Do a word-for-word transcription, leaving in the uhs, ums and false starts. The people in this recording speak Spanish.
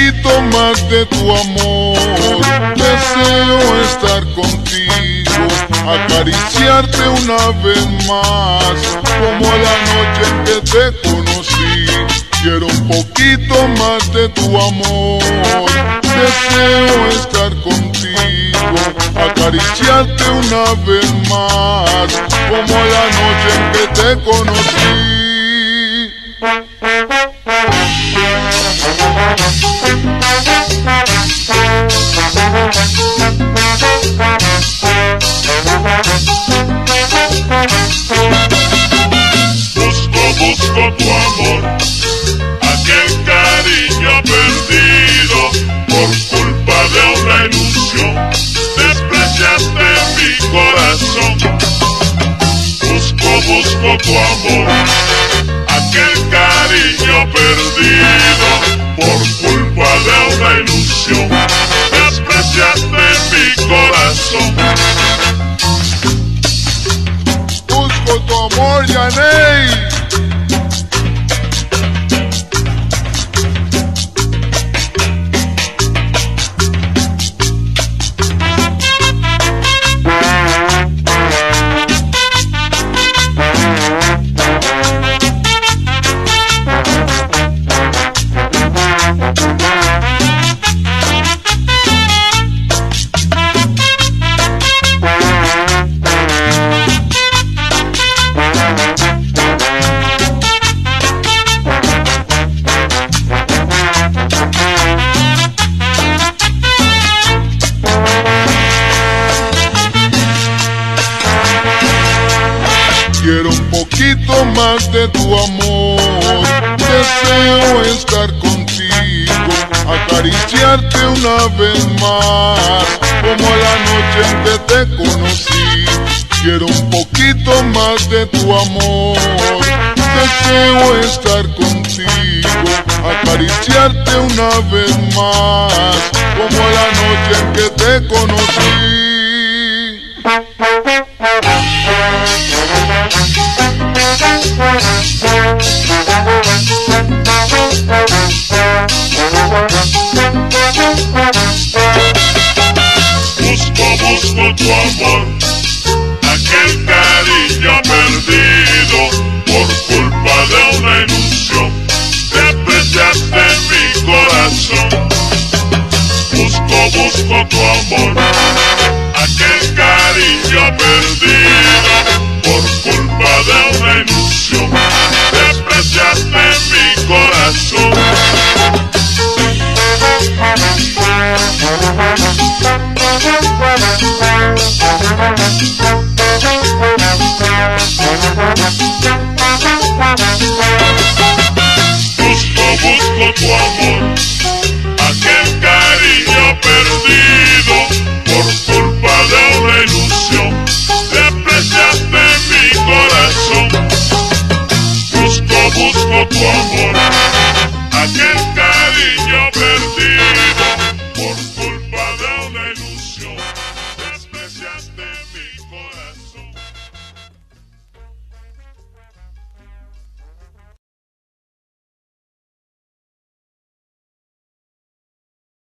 poquito más de tu amor. Deseo estar contigo, acariciarte una vez más, como la noche en que te conocí. Quiero un poquito más de tu amor. Deseo estar contigo, acariciarte una vez más, como la noche en que te conocí. Busco, busco tu amor, aquel cariño perdido por culpa de una ilusión. Despreciaste mi corazón. Busco, busco tu amor, aquel cariño perdido por culpa de una ilusión. Despreciaste mi corazón. Busco tu amor, Yaney. Quiero un poquito más de tu amor. Deseo estar contigo, acariciarte una vez más, como la noche en que te conocí. Quiero un poquito más de tu amor. Deseo estar contigo, acariciarte una vez más, como la noche en que te conocí. Busco, busco tu amor, aquel cariño perdido por culpa de una ilusión. Despreciaste mi corazón. Busco, busco tu amor, aquel cariño perdido por culpa de una ilusión. Despreciaste mi corazón. Busco, busco tu amor.